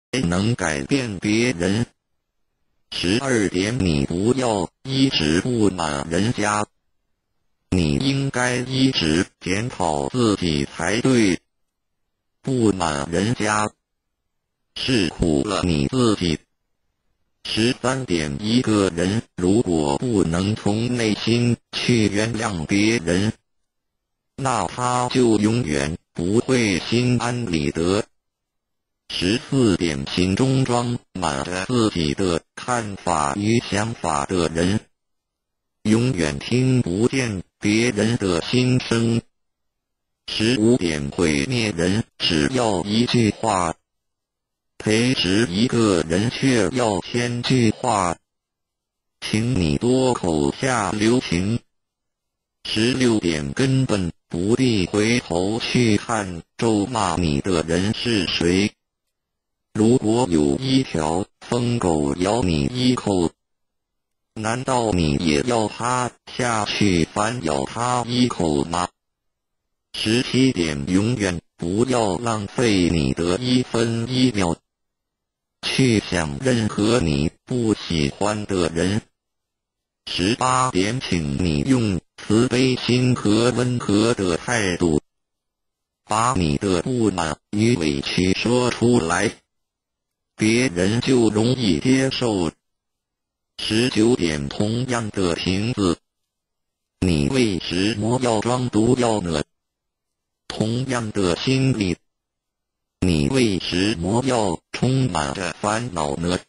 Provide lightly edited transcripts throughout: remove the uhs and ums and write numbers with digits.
能改变别人。12点，你不要一直不满人家，你应该一直检讨自己才对。不满人家，是苦了你自己。13点，一个人如果不能从内心去原谅别人，那他就永远不会心安理得。14点，心中装满着自己的看法与想法的人，永远听不见别人的心声。15点，毁灭人只要一句话，培植一个人却要1000句话，请你多口下留情。16点，根本不必回头去看咒骂你的人是谁。如果有一条疯狗咬你一口，难道你也要趴下去反咬它一口吗？17点，永远不要浪费你的1分1秒去想任何你不喜欢的人。18点，请你用慈悲心和温和的态度，把你的不满与委屈说出来，别人就容易接受。19点，同样的瓶子，你为什么要装毒药呢？同样的心理，你为什么要充满着烦恼呢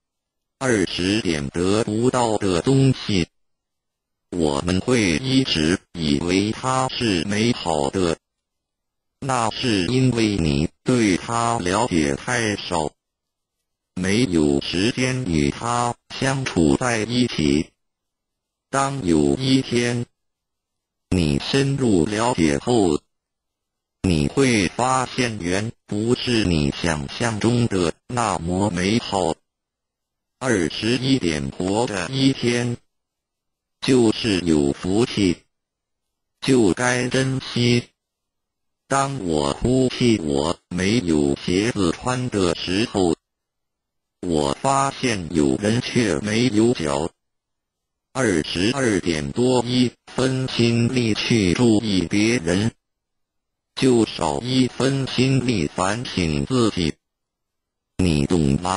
？20点，得不到的东西，我们会一直以为它是美好的，那是因为你对它了解太少，没有时间与它相处在一起。当有一天你深入了解后，你会发现原不是你想象中的那么美好。21点，活着一天就是有福气，就该珍惜。当我哭泣我没有鞋子穿的时候，我发现有人却没有脚。22点，多1分心力去注意别人，就少1分心力反省自己，你懂吗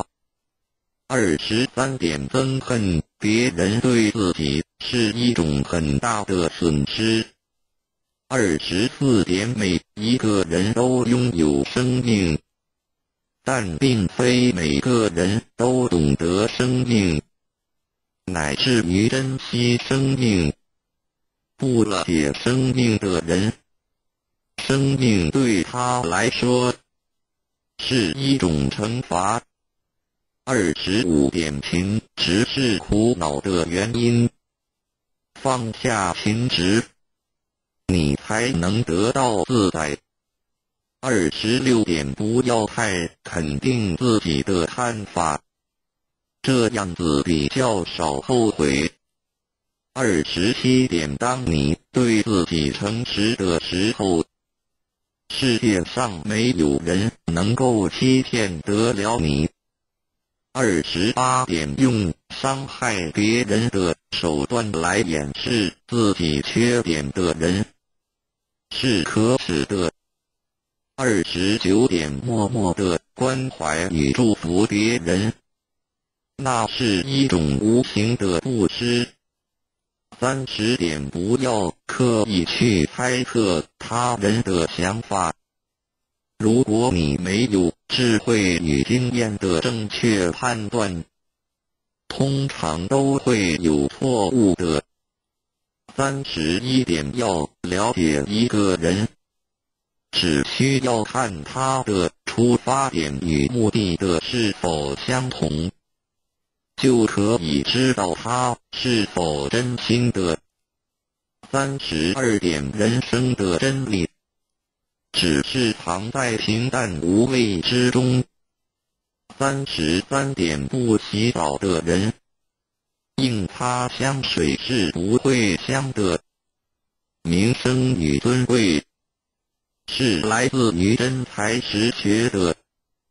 ？23点，憎恨别人对自己是一种很大的损失。24点，每一个人都拥有生命，但并非每个人都懂得生命，乃至于珍惜生命。不了解生命的人，生命对他来说是一种惩罚。25点，情执是苦恼的原因，放下情执，你才能得到自在。26点，不要太肯定自己的看法，这样子比较少后悔。27点，当你对自己诚实的时候，世界上没有人能够欺骗得了你。28点，用伤害别人的手段来掩饰自己缺点的人是可耻的。29点，默默的关怀与祝福别人，那是一种无形的布施。30点，不要刻意去猜测他人的想法，如果你没有智慧与经验的正确判断，通常都会有错误的。31点，要了解一个人，只需要看他的出发点与目的的是否相同，就可以知道他是否真心的。32点，人生的真理只是藏在平淡无味之中。33点，不洗澡的人，硬擦香水是不会香的。名声与尊贵是来自于真才实学的，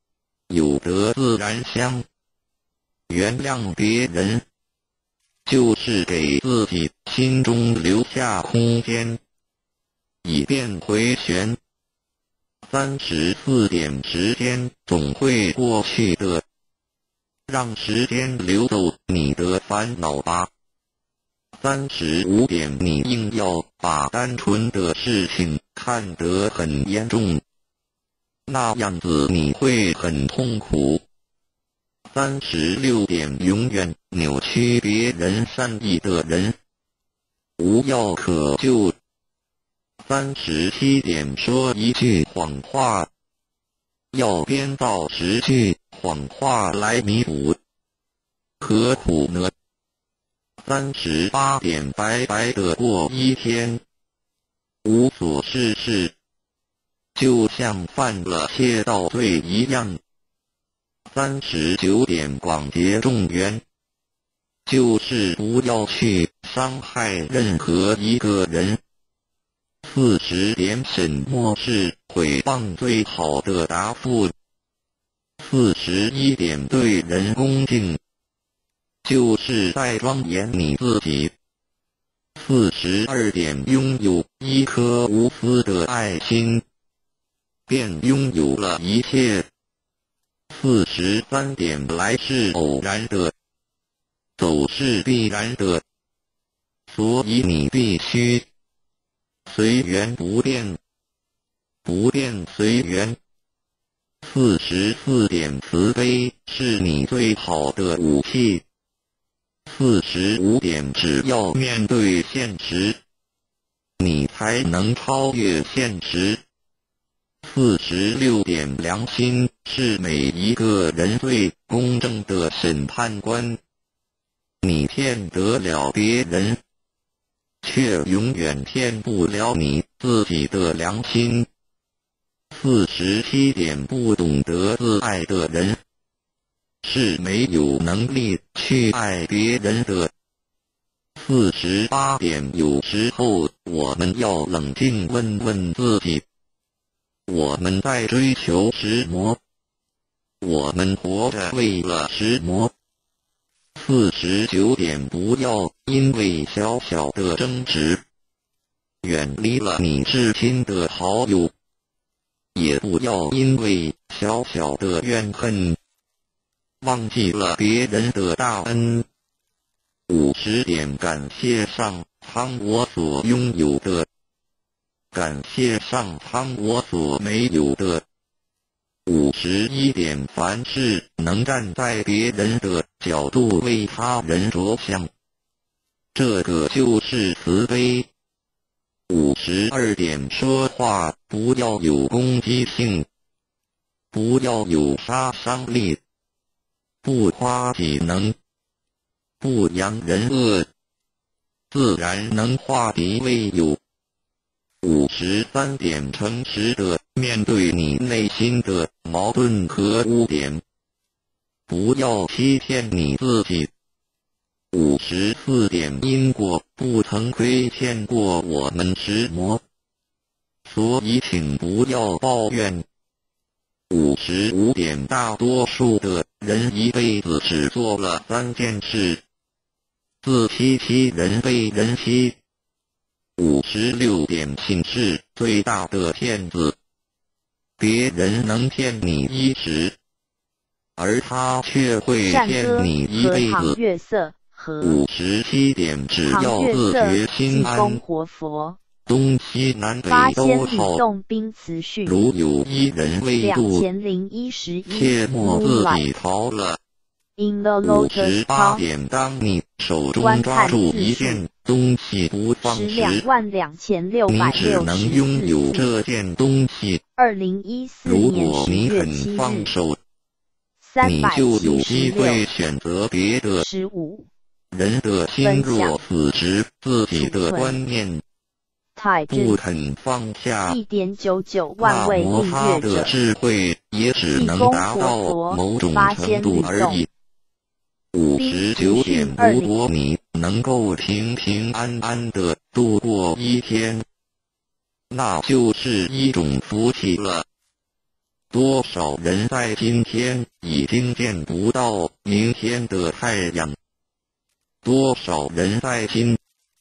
有德自然香。原谅别人，就是给自己心中留下空间，以便回旋。34点时间总会过去的，让时间流走你的烦恼吧。35点你硬要把单纯的事情看得很严重，那样子你会很痛苦。36点永远扭曲别人善意的人，无药可救。37点说一句谎话，要编造10句谎话来弥补，何苦呢？38点白白的过一天，无所事事，就像犯了窃盗罪一样。39点广结众缘，就是不要去伤害任何一个人。40点什么是诽谤最好的答复？41点对人恭敬，就是在庄严你自己。42点拥有一颗无私的爱心，便拥有了一切。43点来是偶然的，走是必然的，所以你必须随缘不变，不变随缘。44点慈悲是你最好的武器。45点只要面对现实，你才能超越现实。46点良心是每一个人最公正的审判官。你骗得了别人，却永远骗不了你自己的良心。47点不懂得自爱的人，是没有能力去爱别人的。48点有时候我们要冷静问问自己，我们在追求什么？我们活着为了什么？49点不要因为小小的争执，远离了你至亲的好友，也不要因为小小的怨恨，忘记了别人的大恩。50点感谢上苍我所拥有的，感谢上苍我所没有的。51点凡事能站在别人的角度为他人着想，这个就是慈悲。52点说话不要有攻击性，不要有杀伤力，不夸己能，不扬人恶，自然能化敌为友。53点诚实的面对你内心的矛盾和污点，不要欺骗你自己。54点因果不曾亏欠过我们什么，所以请不要抱怨。55点大多数的人一辈子只做了3件事：自欺欺人，被人欺。56点信是最大的骗子，别人能骗你一时，而他却会骗你一辈子。57点只要自觉心安，东西南北都好。如有一人未度，切莫自己逃了。58点当你手中抓住一件东西不放时，你只能拥有这件东西。如果你肯放手，你就有机会选择别的。人的心若死执自己的观念，不肯放下，那么他的智慧也只能达到某种程度而已。59点如果你能够平平安安地度过一天，那就是一种福气了。 多少人在今天已经见不到明天的太阳？多少人在今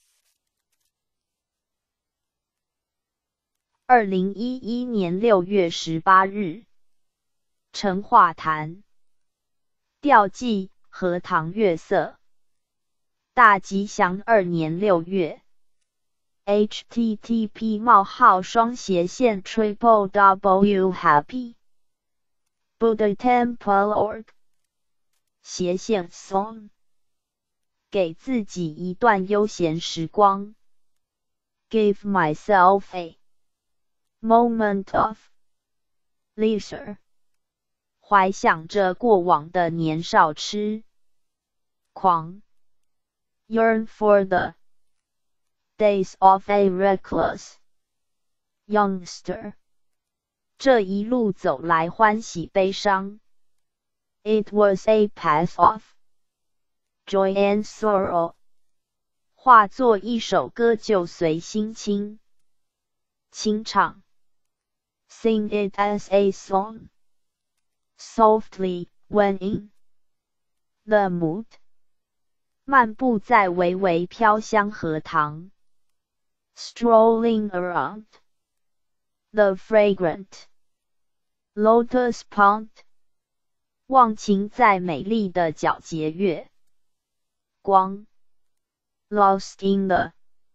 2011年6月18日，成化坛，吊祭荷塘月色。大吉祥2年6月。http://www.happybuddhatemple.org song 给自己一段悠闲时光 Give myself a moment of leisure 怀想着过往的年少痴狂 Yearn for the days of a reckless youngster 这一路走来欢喜悲伤 It was a path of joy and sorrow 化作一首歌就随心情清唱 Sing it as a song softly when in the mood 漫步在微微飘香荷塘 Strolling around the fragrant lotus pond 忘情在美丽的皎洁月光 Lost in the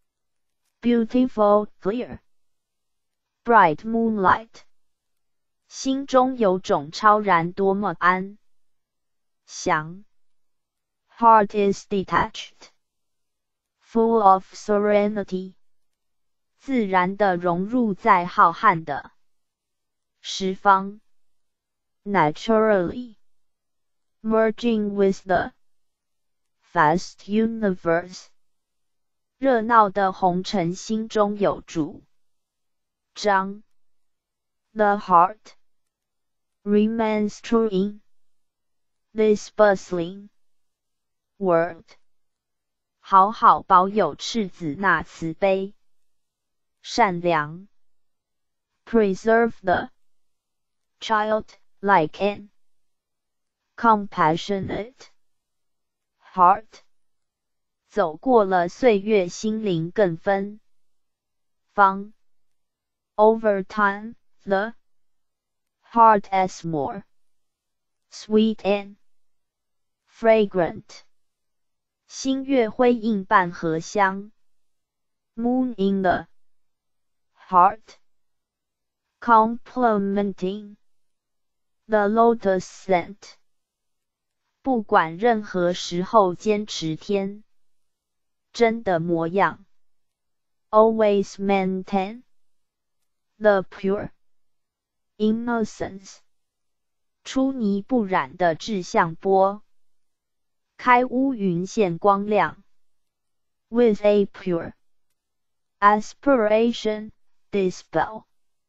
beautiful clear bright moonlight 心中有种超然多么安详 Heart is detached full of serenity 自然地融入在浩瀚的十方 Naturally merging with the vast universe 热闹的红尘心中有主张 The heart remains true in this bustling world 好好保有赤子那慈悲善良 Preserve the child like an compassionate heart 走过了岁月心灵更芬芳 Over time the heart as more sweet and fragrant 新月辉映伴荷香 Moon in the heart complementing the lotus scent 不管任何时候坚持天真的模样 Always maintain the pure innocence 出泥不染的志向波开乌云现光亮 With a pure aspiration dispel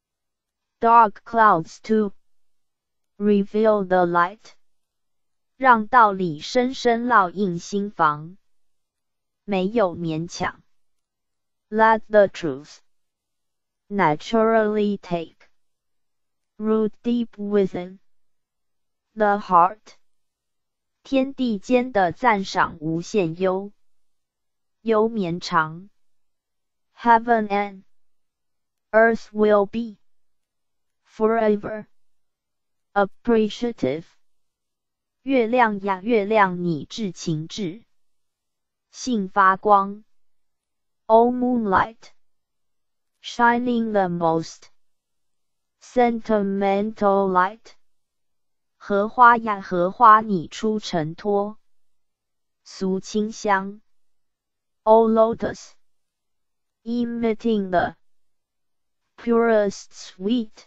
dark clouds to reveal the light 让道理深深烙印心房没有勉强 Let the truth naturally take root deep within the heart 天地间的赞赏无限悠绵长 Heaven and earth will be forever appreciative 月亮呀月亮你至情至性发光 O moonlight shining the most sentimental light 荷花呀荷花你出尘脱俗清香 O lotus emitting the purest sweet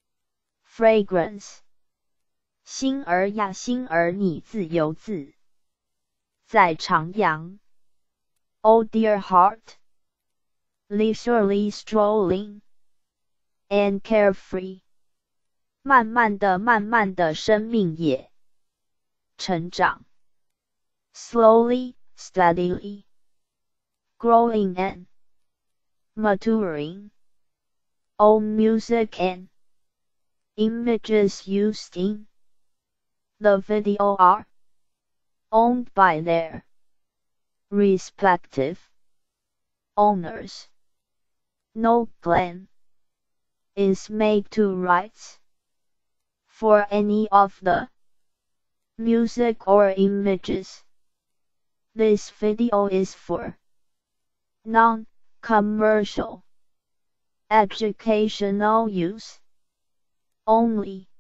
fragrance 心儿呀心儿你自由自在徜徉 O dear heart leisurely strolling and carefree 慢慢的生命也成长 Slowly, steadily growing and maturing O music and Images used in the video are owned by their respective owners. No claim is made to rights for any of the music or images. This video is for non-commercial educational use only.